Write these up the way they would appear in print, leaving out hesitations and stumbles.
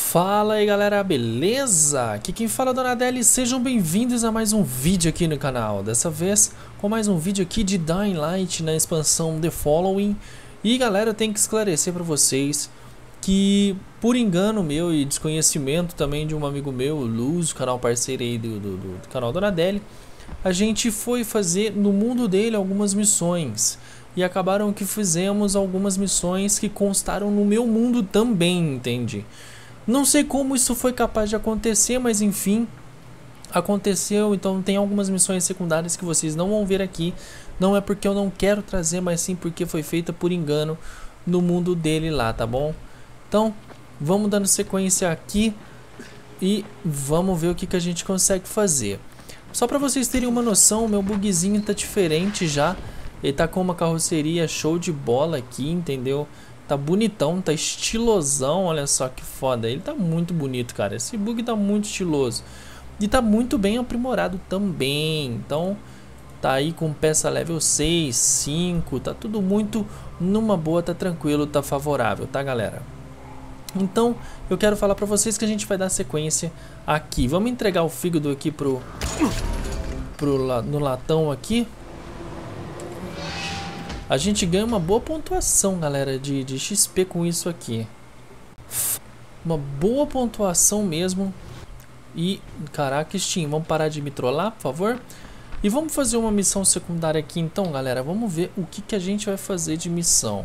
Fala aí galera, beleza? Aqui quem fala é Donatelli, sejam bem-vindos a mais um vídeo aqui no canal. Dessa vez com mais um vídeo aqui de Dying Light na expansão The Following. E galera, eu tenho que esclarecer para vocês que por engano meu e desconhecimento também de um amigo meu, Luz, canal parceiro aí do canal Donatelli, a gente foi fazer no mundo dele algumas missões. E acabaram que fizemos algumas missões que constaram no meu mundo também, entende? Não sei como isso foi capaz de acontecer, mas enfim, aconteceu. Então tem algumas missões secundárias que vocês não vão ver aqui. Não é porque eu não quero trazer, mas sim porque foi feita por engano no mundo dele lá, tá bom? Então, vamos dando sequência aqui e vamos ver o que a gente consegue fazer. Só para vocês terem uma noção, o meu bugzinho tá diferente já. Ele tá com uma carroceria show de bola aqui, entendeu? Tá bonitão, tá estilosão, olha só que foda. Ele tá muito bonito, cara. Esse bug tá muito estiloso. E tá muito bem aprimorado também. Então, tá aí com peça level 6, 5. Tá tudo muito numa boa, tá tranquilo, tá favorável, tá, galera? Então, eu quero falar pra vocês que a gente vai dar sequência aqui. Vamos entregar o fígado aqui no latão aqui. A gente ganha uma boa pontuação, galera, de XP com isso aqui. Uma boa pontuação mesmo. E, caraca, Steam, vamos parar de me trollar, por favor? E vamos fazer uma missão secundária aqui então, galera. Vamos ver o que a gente vai fazer de missão.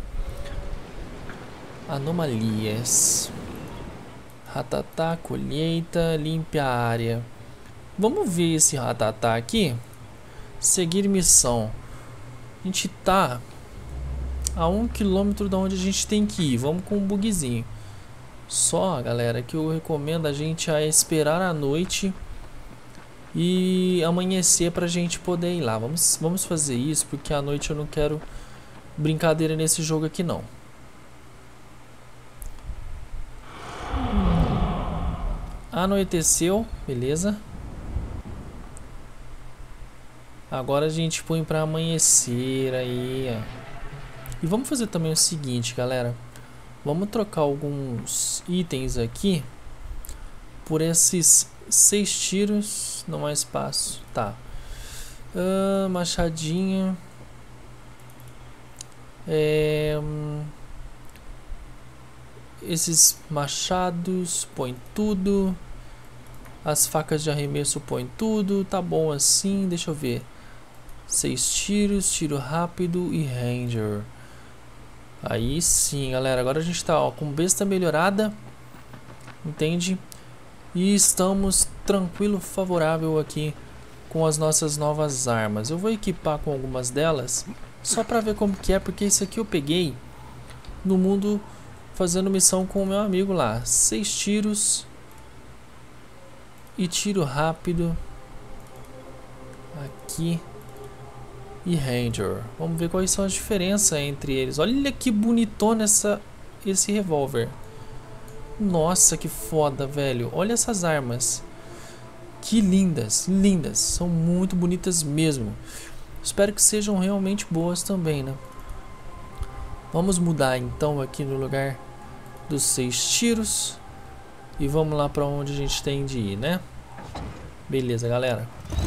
Anomalias. Ratatá, colheita, limpe a área. Vamos ver esse ratatá aqui. Seguir missão. A gente tá a 1 km da onde a gente tem que ir. Vamos com um bugzinho. Só, galera, que eu recomendo a gente a esperar a noite e amanhecer pra gente poder ir lá. Vamos fazer isso, porque à noite eu não quero brincadeira nesse jogo aqui não. Anoiteceu, beleza. Agora a gente põe pra amanhecer aí, ó. E vamos fazer também o seguinte, galera. Vamos trocar alguns itens aqui por esses 6 tiros. Não há espaço. Tá. Machadinha. Esses machados, põe tudo. As facas de arremesso, põe tudo. Tá bom assim, deixa eu ver. 6 tiros, tiro rápido e Ranger. Aí sim, galera. Agora a gente tá, ó, com besta melhorada. Entende? E estamos tranquilo, favorável aqui com as nossas novas armas. Eu vou equipar com algumas delas só pra ver como que é, porque isso aqui eu peguei no mundo fazendo missão com o meu amigo lá. 6 tiros e tiro rápido aqui e Ranger. Vamos ver quais são as diferenças entre eles. Olha que bonitona esse revólver. Nossa, que foda, velho. Olha essas armas. Que lindas, lindas. São muito bonitas mesmo. Espero que sejam realmente boas também, né? Vamos mudar então aqui no lugar dos 6 tiros. E vamos lá para onde a gente tem de ir, né? Beleza, galera.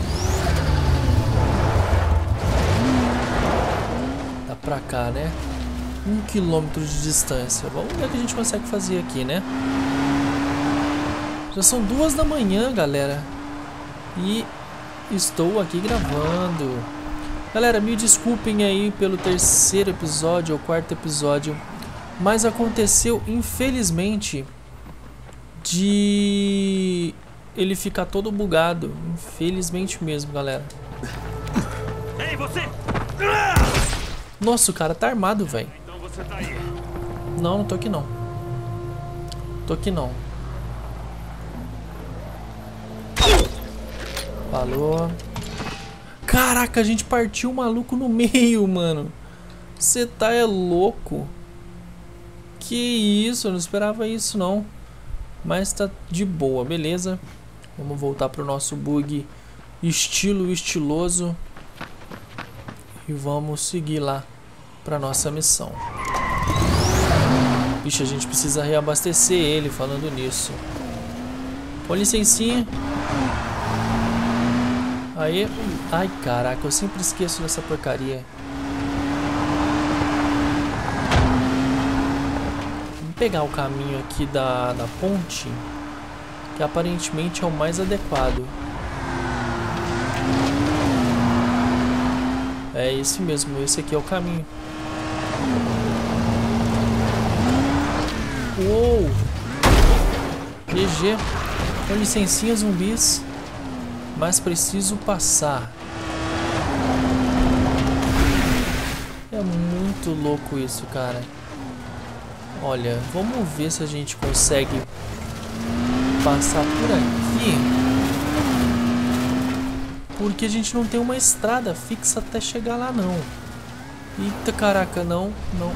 Pra cá, né? 1 km de distância. Vamos ver o que a gente consegue fazer aqui, né? Já são 2 da manhã, galera. E estou aqui gravando. Galera, me desculpem aí pelo 3º episódio ou 4º episódio, mas aconteceu, infelizmente, de ele ficar todo bugado. Infelizmente mesmo, galera. Ei, você! Nossa, o cara tá armado, velho. Então você tá aí. Não, não tô aqui não. Tô aqui não. Falou. Caraca, a gente partiu o maluco no meio, mano. Você tá louco. Que isso, eu não esperava isso não. Mas tá de boa, beleza. Vamos voltar pro nosso bug estiloso. E vamos seguir lá para nossa missão. Ixi, a gente precisa reabastecer ele falando nisso. Com licencinha. Aí. Ai, caraca, eu sempre esqueço dessa porcaria. Vamos pegar o caminho aqui da ponte, que aparentemente é o mais adequado. É esse mesmo, esse aqui é o caminho. Uou! GG. Com licencinha, zumbis. Mas preciso passar. É muito louco isso, cara. Olha, vamos ver se a gente consegue passar por aqui. Porque a gente não tem uma estrada fixa até chegar lá, não. Eita, caraca, não.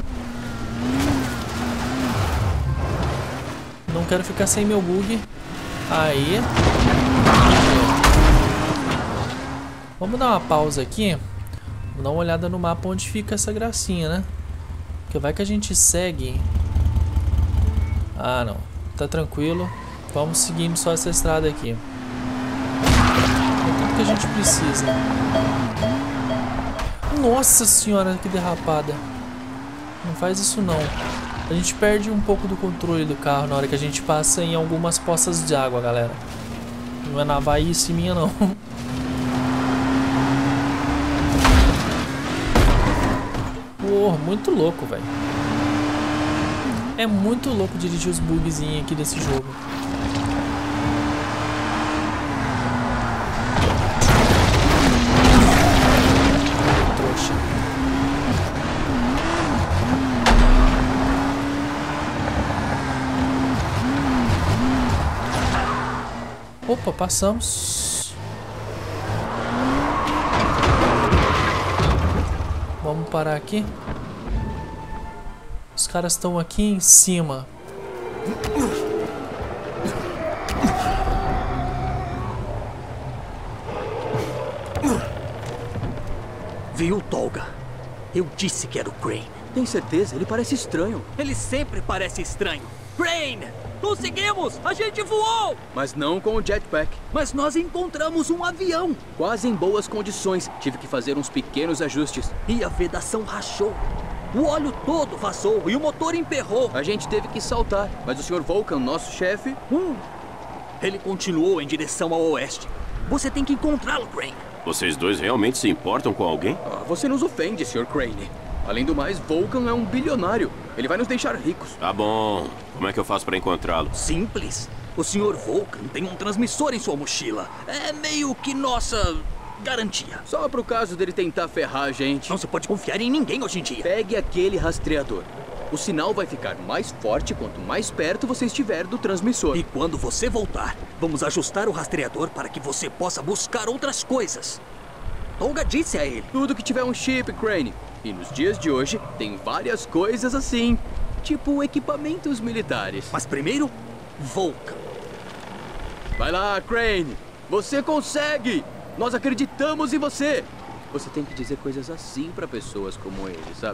Não quero ficar sem meu bug. Aí. Vamos dar uma pausa aqui. Vamos dar uma olhada no mapa onde fica essa gracinha, né? Porque vai que a gente segue. Ah, não. Tá tranquilo. Vamos seguindo só essa estrada aqui. É tudo que a gente precisa. Nossa senhora, que derrapada. Não faz isso não. A gente perde um pouco do controle do carro na hora que a gente passa em algumas poças de água, galera. Não é na Havaíce minha, não. Porra, muito louco, velho. É muito louco dirigir os bugzinhos aqui desse jogo. Trouxa. Opa, passamos. Vamos parar aqui. Os caras estão aqui em cima. Viu, Tolga? Eu disse que era o Crane. Tem certeza? Ele parece estranho. Ele sempre parece estranho. Crane! Conseguimos! A gente voou! Mas não com o jetpack. Mas nós encontramos um avião. Quase em boas condições. Tive que fazer uns pequenos ajustes. E a vedação rachou. O óleo todo vazou e o motor emperrou. A gente teve que saltar, mas o Sr. Vulcan, nosso chefe... Ele continuou em direção ao oeste. Você tem que encontrá-lo, Crane. Vocês dois realmente se importam com alguém? Você nos ofende, Sr. Crane. Além do mais, Vulcan é um bilionário. Ele vai nos deixar ricos. Tá bom. Como é que eu faço pra encontrá-lo? Simples. O Sr. Vulcan tem um transmissor em sua mochila. É meio que nossa... garantia. Só pro caso dele tentar ferrar a gente. Não se pode confiar em ninguém hoje em dia. Pegue aquele rastreador. O sinal vai ficar mais forte quanto mais perto você estiver do transmissor. E quando você voltar, vamos ajustar o rastreador para que você possa buscar outras coisas. Tolga disse a ele. Tudo que tiver um chip, Crane. E nos dias de hoje, tem várias coisas assim. Tipo equipamentos militares. Mas primeiro, Vulcan. Vai lá, Crane. Você consegue! Nós acreditamos em você! Você tem que dizer coisas assim pra pessoas como ele, sabe?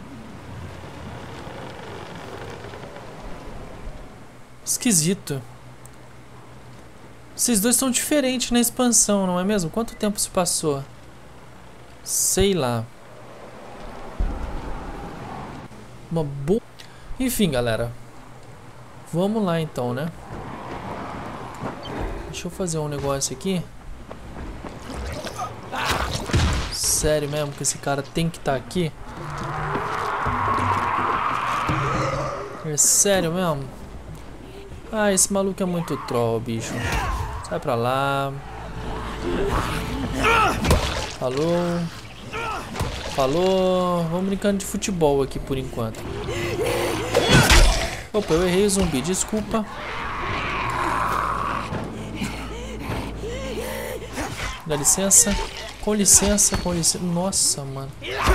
Esquisito. Esses dois são diferentes na expansão, não é mesmo? Quanto tempo se passou? Sei lá. Uma boa... Enfim, galera. Vamos lá então, né? Deixa eu fazer um negócio aqui. Sério mesmo que esse cara tem que estar aqui? É sério mesmo? Ah, esse maluco é muito troll, bicho. Sai pra lá. Falou. Falou. Vamos brincando de futebol aqui por enquanto. Opa, eu errei, zumbi. Desculpa. Dá licença. Com licença, com licença. Nossa, mano.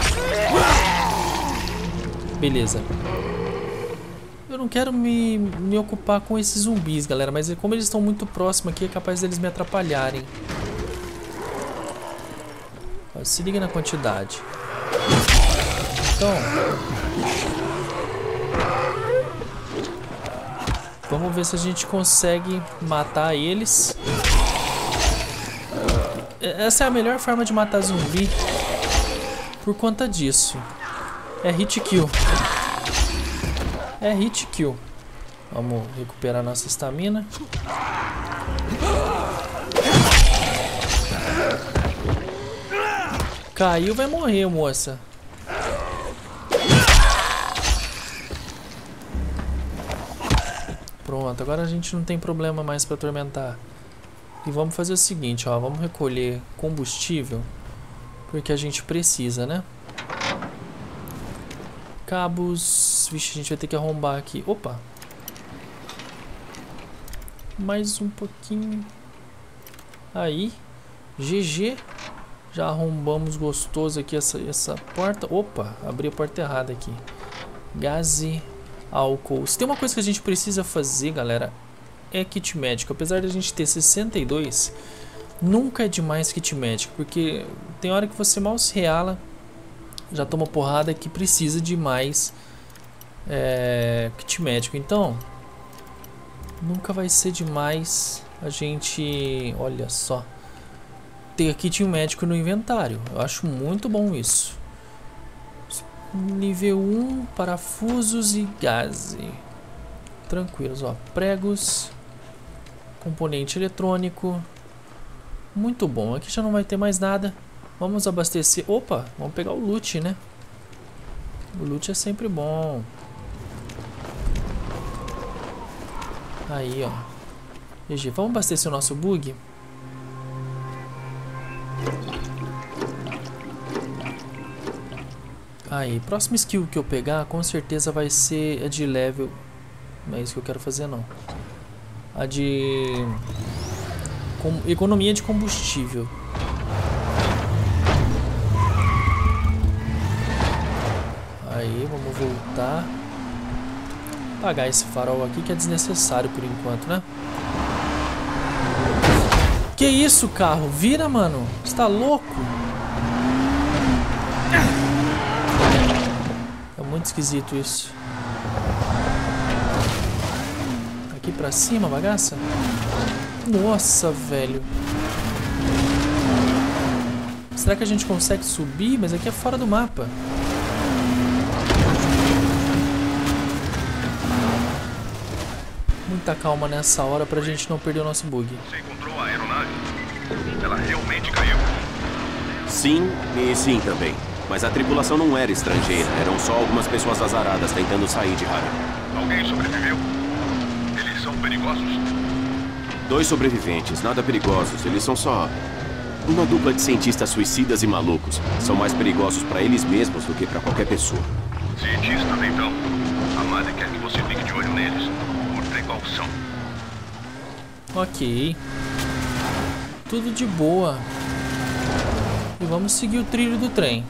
Beleza. Eu não quero me ocupar com esses zumbis, galera. Mas como eles estão muito próximos aqui, é capaz deles me atrapalharem. Ó, se liga na quantidade. Então... Vamos ver se a gente consegue matar eles. Essa é a melhor forma de matar zumbi por conta disso. É hit kill. É hit kill. Vamos recuperar nossa estamina. Caiu, vai morrer, moça. Pronto, agora a gente não tem problema mais para atormentar. E vamos fazer o seguinte, ó, vamos recolher combustível, porque a gente precisa, né? Cabos, vixe, a gente vai ter que arrombar aqui. Opa! Mais um pouquinho. Aí, GG. Já arrombamos gostoso aqui essa porta. Opa, abri a porta errada aqui. Gás e álcool. Se tem uma coisa que a gente precisa fazer, galera, é kit médico. Apesar de a gente ter 62, nunca é demais kit médico, porque tem hora que você mal se reala, já toma porrada que precisa de mais kit médico. Então, nunca vai ser demais a gente, olha só, ter kit médico no inventário. Eu acho muito bom isso. Nível 1, parafusos e gás. Tranquilos, ó. Pregos, componente eletrônico. Muito bom. Aqui já não vai ter mais nada. Vamos abastecer. Opa, vamos pegar o loot, né? O loot é sempre bom. Aí, ó. GG, vamos abastecer o nosso bug. Aí, próxima skill que eu pegar, com certeza vai ser a de level. Não é isso que eu quero fazer, não. A de economia de combustível. Aí, vamos voltar. Apagar esse farol aqui que é desnecessário por enquanto, né? Que isso, carro? Vira, mano. Você tá louco? É muito esquisito isso. Aqui pra cima, bagaça? Nossa, velho. Será que a gente consegue subir? Mas aqui é fora do mapa. Muita calma nessa hora pra gente não perder o nosso bug. Você encontrou a aeronave? Ela realmente caiu? Sim e sim também. Mas a tripulação não era estrangeira. Eram só algumas pessoas azaradas tentando sair de Hara. Alguém sobreviveu? Eles são perigosos? 2 sobreviventes, nada perigosos. Eles são só uma dupla de cientistas suicidas e malucos. São mais perigosos pra eles mesmos do que pra qualquer pessoa. Cientistas, então. A Madre quer que você fique de olho neles. Por precaução. Ok. Tudo de boa. E vamos seguir o trilho do trem.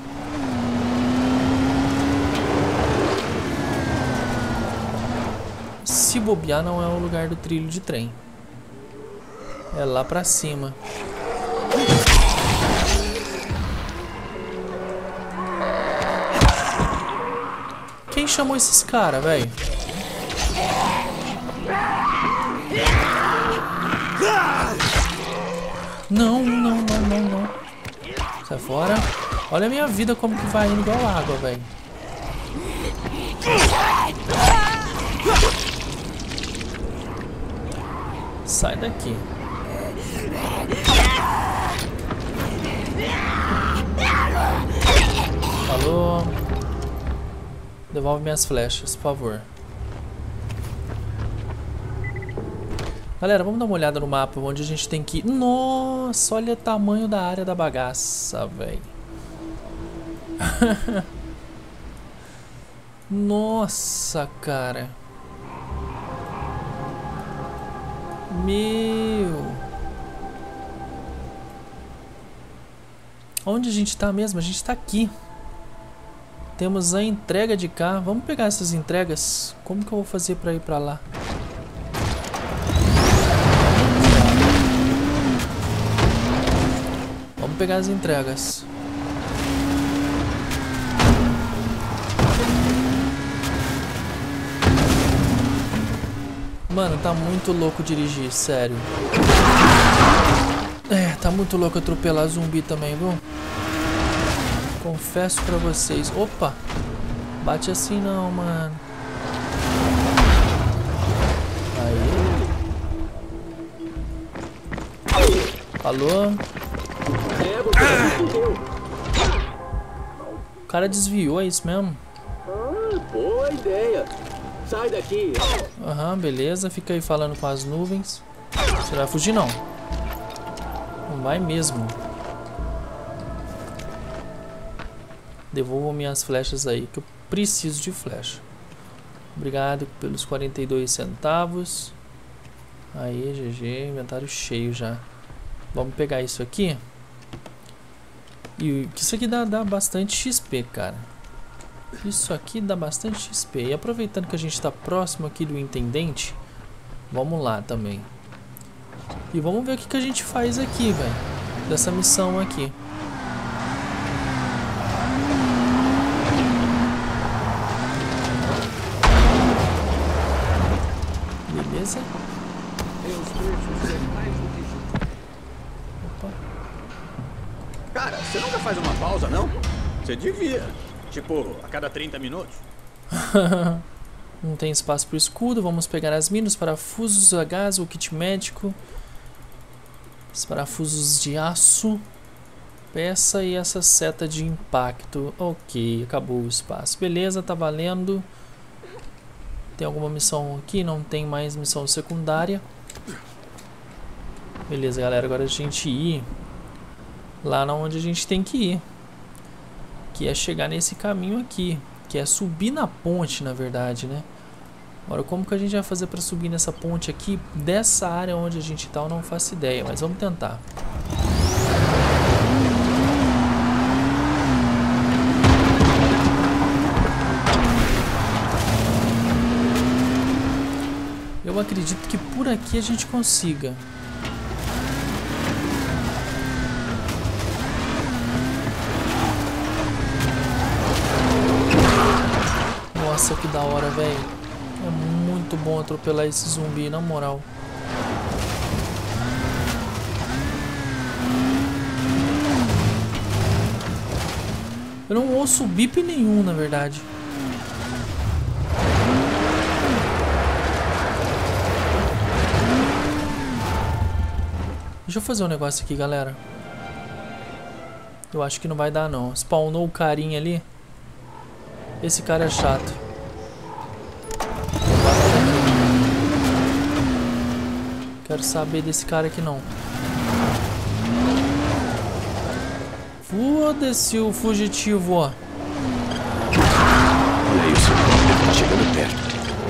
Se bobear, não é o lugar do trilho de trem. É lá pra cima. Quem chamou esses caras, velho? Não, não, não, não, não. Sai fora. Olha a minha vida como que vai indo igual água, velho. Sai daqui. Falou. Devolve minhas flechas, por favor. Galera, vamos dar uma olhada no mapa onde a gente tem que ir. Nossa, olha o tamanho da área da bagaça, velho. Nossa, cara. Meu. Onde a gente tá mesmo? A gente tá aqui. Temos a entrega de cá. Vamos pegar essas entregas. Como que eu vou fazer pra ir pra lá? Vamos pegar as entregas. Mano, tá muito louco dirigir, sério. É, tá muito louco atropelar zumbi também, viu? Confesso pra vocês. Opa! Bate assim não, mano. Aí. Alô? O cara desviou, é isso mesmo? Boa ideia. Sai daqui. Aham, beleza. Fica aí falando com as nuvens. Você não vai fugir, não. Não vai mesmo. Devolvam minhas flechas aí, que eu preciso de flecha. Obrigado pelos 42 centavos. Aí, GG. Inventário cheio já. Vamos pegar isso aqui. E isso aqui dá bastante XP, cara. Isso aqui dá bastante XP. E aproveitando que a gente está próximo aqui do intendente, vamos lá também. E vamos ver o que a gente faz aqui, velho. Dessa missão aqui. Beleza? Opa. Cara, você nunca faz uma pausa, não? Você devia. Tipo, a cada 30 minutos. Não tem espaço para o escudo. Vamos pegar as minas, parafusos a gás, o kit médico. Os parafusos de aço. Peça e essa seta de impacto. Ok, acabou o espaço. Beleza, tá valendo. Tem alguma missão aqui? Não tem mais missão secundária. Beleza, galera. Agora a gente ir lá onde a gente tem que ir. Que é chegar nesse caminho aqui. Que é subir na ponte, na verdade, né? Agora, como que a gente vai fazer para subir nessa ponte aqui? Dessa área onde a gente tá, eu não faço ideia. Mas vamos tentar. Eu acredito que por aqui a gente consiga. Nossa, que da hora, velho. É muito bom atropelar esse zumbi, na moral. Eu não ouço bip nenhum, na verdade. Deixa eu fazer um negócio aqui, galera. Eu acho que não vai dar, não. Spawnou o carinha ali. Esse cara é chato. Quero saber desse cara aqui, não. Foda-se o fugitivo, ó. Olha aí o seu próprio tá chegando perto.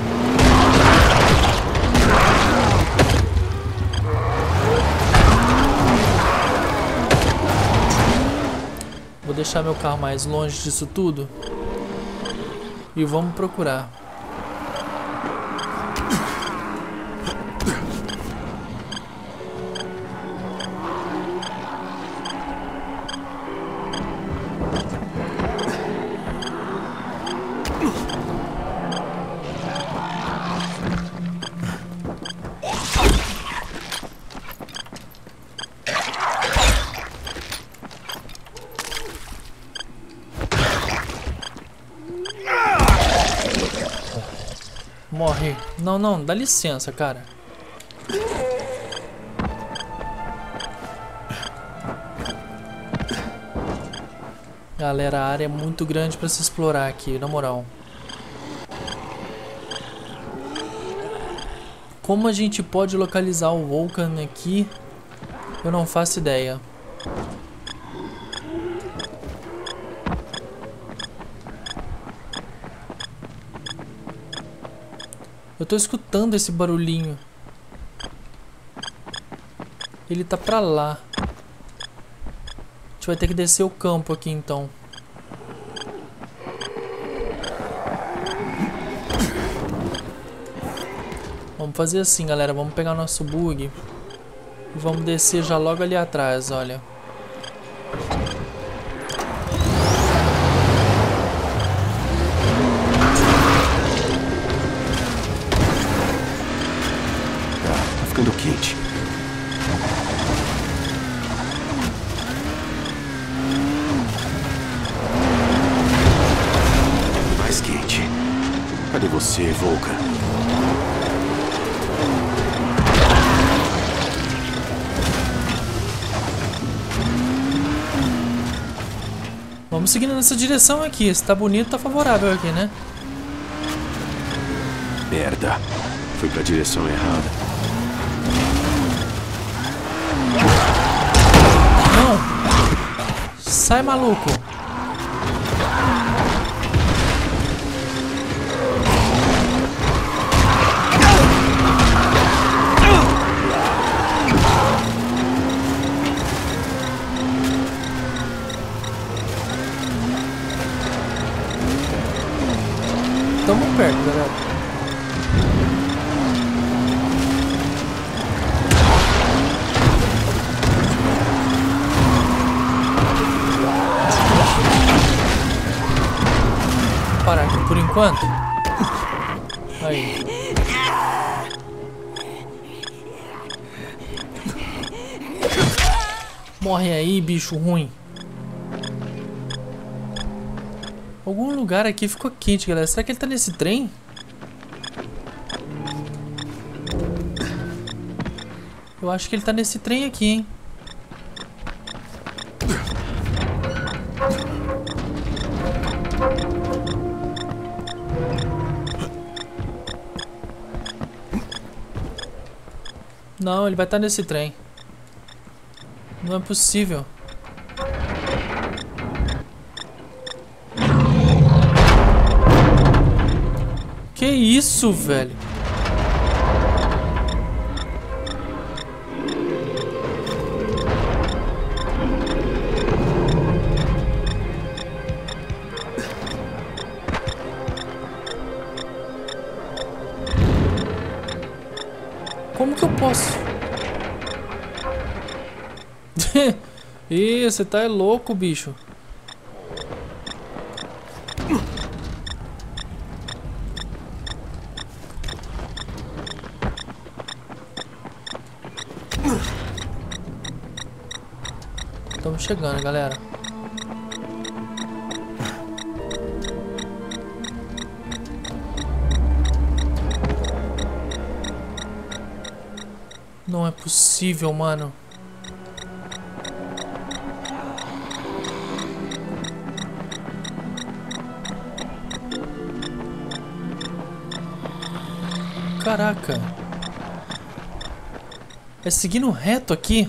Vou deixar meu carro mais longe disso tudo. E vamos procurar. Morre. Não, não, dá licença, cara. Galera, a área é muito grande pra se explorar aqui, na moral. Como a gente pode localizar o Vulcan aqui, eu não faço ideia. Eu tô escutando esse barulhinho. Ele tá pra lá. A gente vai ter que descer o campo aqui então. Vamos fazer assim, galera. Vamos pegar nosso bug e vamos descer já logo ali atrás, olha. ficando quente. Mais quente. Cadê você, Vulcan? Vamos seguindo nessa direção aqui. Se tá bonito, tá favorável aqui, né? Merda. Fui pra direção errada. Não! Sai, maluco! Tamo perto, galera. Parar aqui por enquanto. Aí. Morre aí, bicho ruim. Algum lugar aqui ficou quente, galera. Será que ele tá nesse trem? Eu acho que ele tá nesse trem aqui, hein? Não, ele vai estar nesse trem. Não é possível. Que isso, velho? Como que eu posso? Ih, você tá louco, bicho. Estamos chegando, galera. Não é possível, mano. Caraca. É seguindo reto aqui?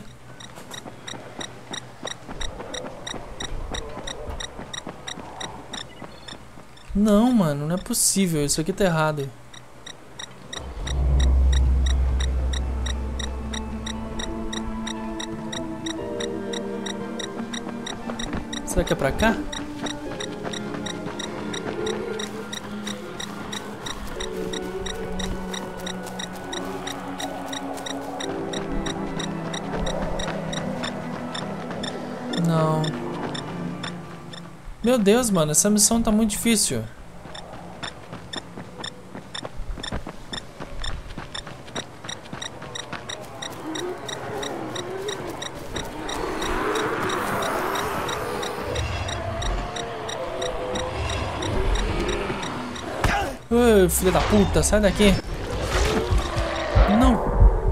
Não, mano, não é possível. Isso aqui tá errado. Será que é pra cá? Não. Meu Deus, mano, essa missão tá muito difícil. Ai, filha da puta, sai daqui. Não.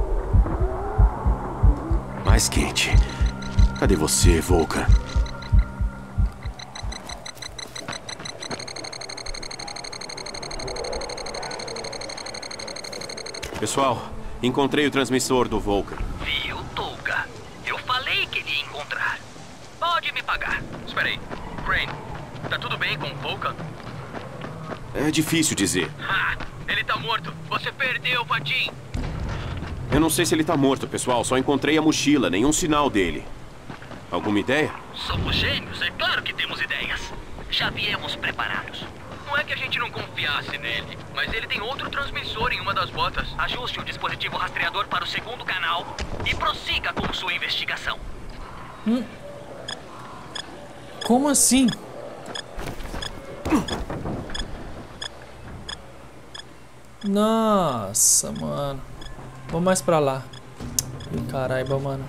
Mais quente. Cadê você, Vulcan? Pessoal, encontrei o transmissor do Vulcan. Viu, Touga? Eu falei que ele ia encontrar. Pode me pagar. Espera aí. Crane, tá tudo bem com o Vulcan? É difícil dizer. Ha! Ele tá morto. Você perdeu, Patim. Eu não sei se ele tá morto, pessoal. Só encontrei a mochila, nenhum sinal dele. Alguma ideia? Somos gênios, é claro que temos ideias. Já viemos preparados. Não é que a gente não confiasse nele, mas ele tem outro transmissor em uma das botas. Ajuste o dispositivo rastreador para o segundo canal e prossiga com sua investigação. Como assim? Nossa, mano. Vamos mais pra lá. Ih, caralho, mano.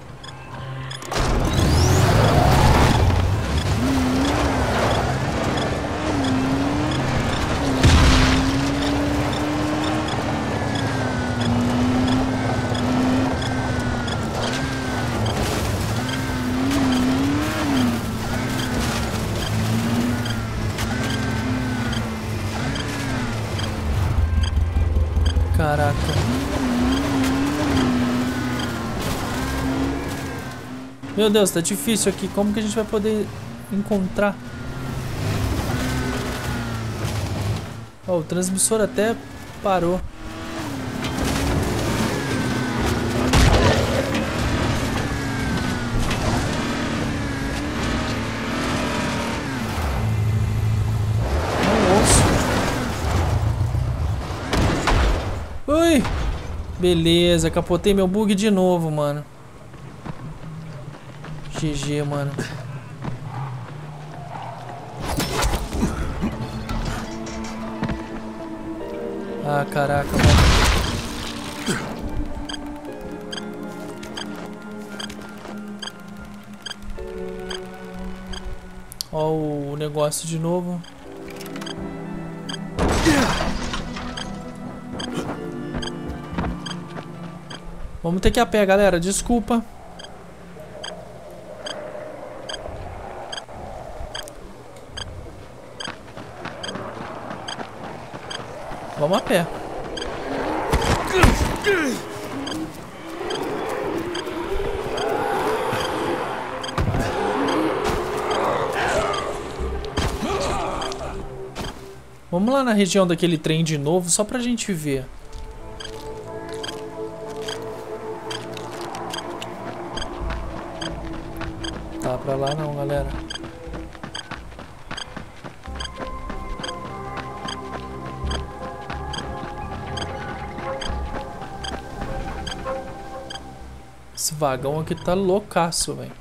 Caraca. Meu Deus, tá difícil aqui. Como que a gente vai poder encontrar? Oh, o transmissor até parou. Ui! Beleza, capotei meu bug de novo, mano. GG, mano. Ah, caraca, mano. Ó o negócio de novo. Vamos ter que ir a pé, galera. Desculpa. Vamos a pé. Vamos lá na região daquele trem de novo, só pra gente ver. Tá pra lá não, galera. Esse vagão aqui tá loucaço, velho.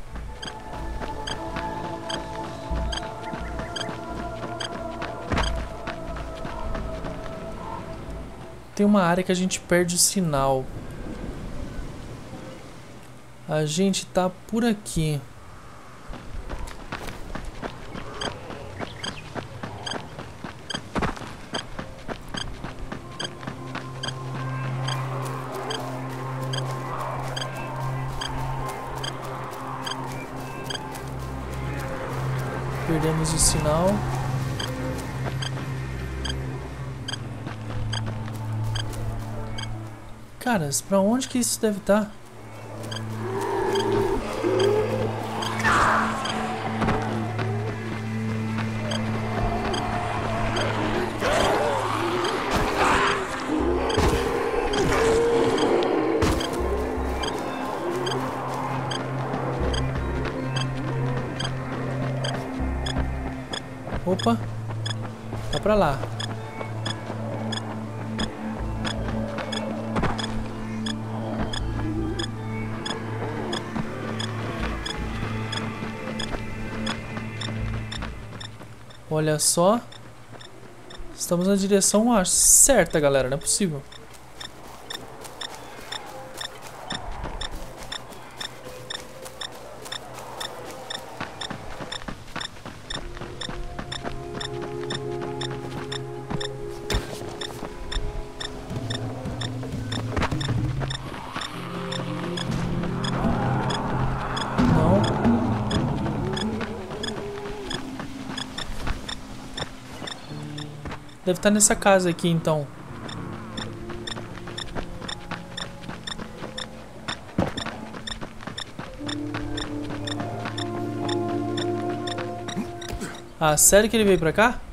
Tem uma área que a gente perde o sinal. A gente tá por aqui. Perdemos o sinal. Caras, pra onde que isso deve estar? Opa, tá pra lá. Olha só. Estamos na direção certa, galera. Não é possível. Deve estar nessa casa aqui, então. Ah, sério que ele veio pra cá?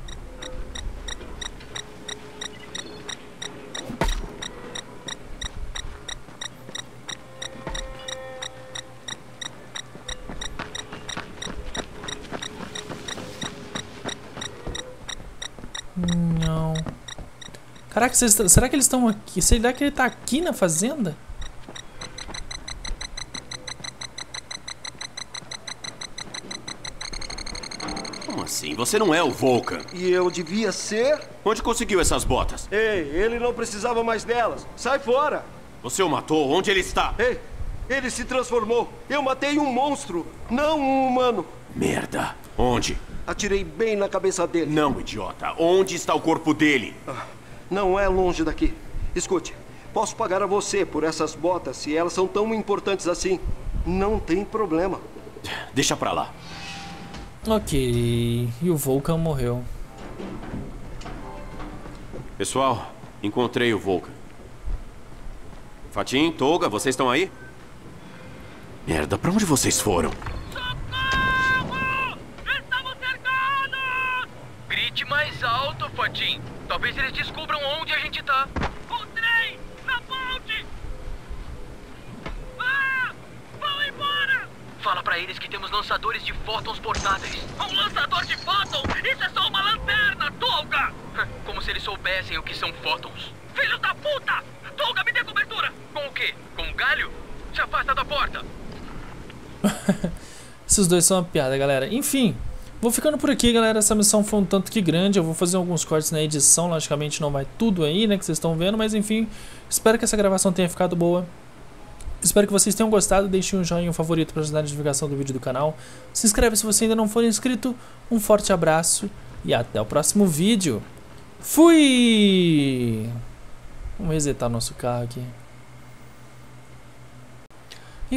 Não. Caraca, será que eles estão aqui? Será que ele tá aqui na fazenda? Como assim? Você não é o Vulcan. E eu devia ser? Onde conseguiu essas botas? Ei, ele não precisava mais delas. Sai fora! Você o matou? Onde ele está? Ei, ele se transformou. Eu matei um monstro, não um humano. Merda. Onde? Atirei bem na cabeça dele. Não, idiota. Onde está o corpo dele? Não é longe daqui. Escute, posso pagar a você por essas botas se elas são tão importantes assim. Não tem problema. Deixa pra lá. Ok. E o Vulcan morreu. Pessoal, encontrei o Vulcan. Fatin, Tolga, vocês estão aí? Merda, pra onde vocês foram? Socorro! Estamos cercados! Grite mais alto, Fatin. Talvez eles descubram onde a gente tá. O trem! Na ponte! Ah! Vão embora! Fala pra eles que temos lançadores de fótons portáteis. Um lançador de fóton! Isso é só uma lanterna, Tolga! Como se eles soubessem o que são fótons. Filho da puta! Tolga, me dê cobertura! Com o quê? Com um galho? Se afasta da porta. Esses dois são uma piada, galera. Enfim, vou ficando por aqui, galera. Essa missão foi um tanto que grande. Eu vou fazer alguns cortes na edição. Logicamente não vai tudo aí, né, que vocês estão vendo. Mas enfim, espero que essa gravação tenha ficado boa. Espero que vocês tenham gostado. Deixem um joinha e um favorito para ajudar na divulgação do vídeo do canal. Se inscreve se você ainda não for inscrito. Um forte abraço e até o próximo vídeo. Fui! Vamos resetar nosso carro aqui.